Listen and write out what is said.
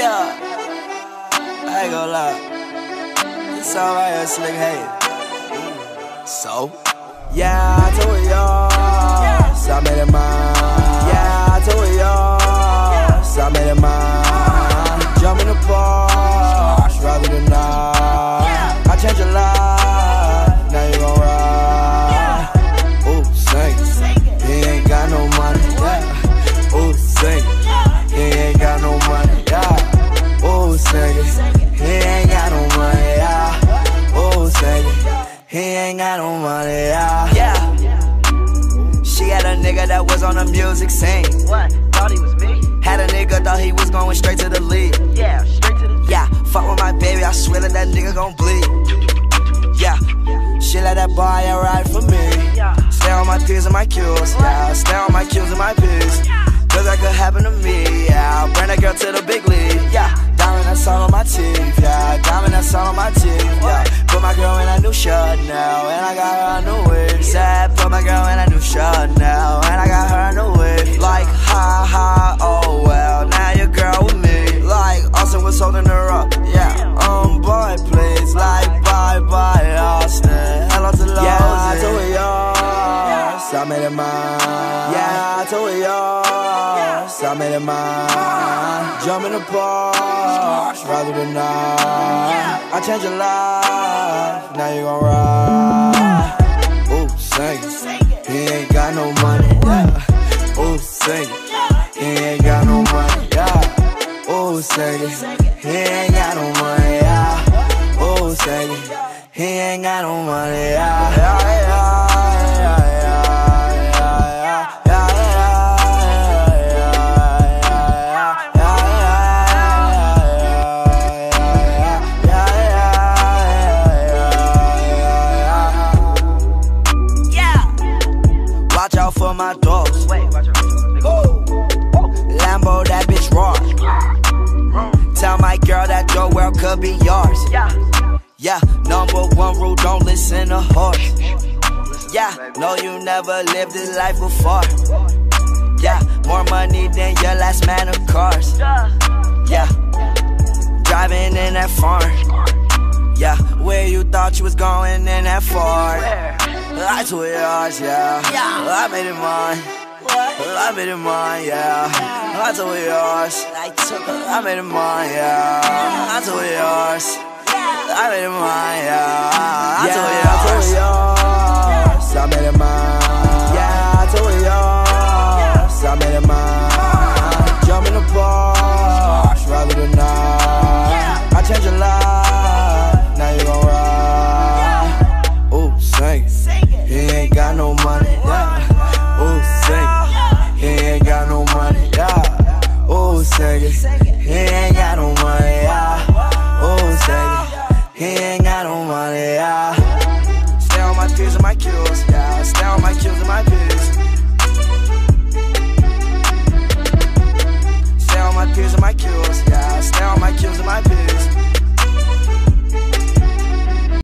Yeah, I ain't gonna lie. This song right here, slick hate. So, yeah, I told y'all, so I made it mine. Yeah, I told y'all, so I made it mine. Jump in the Porsche, rather than not. I changed your life, now you gon' ride. Ooh, sing it. He ain't got no money, yeah. Ooh, sing it. He ain't got no money, yeah. Ooh, sing it. He ain't got no money, yeah. Ooh, sing it. He ain't got no money, yeah. She had a nigga that was on the music scene. What? Thought he was me? Had a nigga, thought he was going straight to the league. Yeah, straight to the Yeah, fuck with my baby, I swear that that nigga gon' bleed. Yeah, she let that boy ride for me. Stay on my P's and my Q's, yeah. Stay on my Q's and my P's, cause that could happen to me, yeah. Bring that girl to the big league, yeah. Diamond that's all on my teeth, yeah. Diamond that's all on my teeth, yeah. Put my girl in a new shirt now, and I got her a new wig. Said, put my girl in a new shirt now, and I got her a new wig. Like, ha ha, oh well, now your girl with me. Like, Austin was holding her up, yeah. Boy, please, like, bye bye, Austin. Hello to Lil Uzi. Yeah, I told y'all, so I made it mine. Yeah, I told y'all, so I made it mine. Jump in the Porsche, rather than not. I changed your life, now you gon' ride. Ooh, sing it. He ain't got no money, yeah. Ooh, sing it. He ain't got no money, yeah. Ooh, sing it. He ain't got no money, yeah. Ooh, sing it. He ain't got no money, yeah. Watch out for my dogs. Wait, watch out. Lambo, that bitch raw. Tell my girl that your world could be yours. Yeah, #1 rule, don't listen to horse. Yeah, no, you never lived this life before. Yeah, more money than your last man of cars. Yeah, driving in that farm. Yeah, where you thought you was going in that Ford. I told yours, yeah. I made it mine. I made it mine, yeah. I told yours. I made it mine, yeah. I told yours. I made it mine, yeah. I told yours. I made it mine. Yeah, I told yours. I made it mine. Jump in the Porsche, rather than not. I changed your life, now you gon' ride. Ooh, sing it. He ain't got no money, yeah. Ooh, sing it. He ain't got no money, yeah. Ooh, sing it.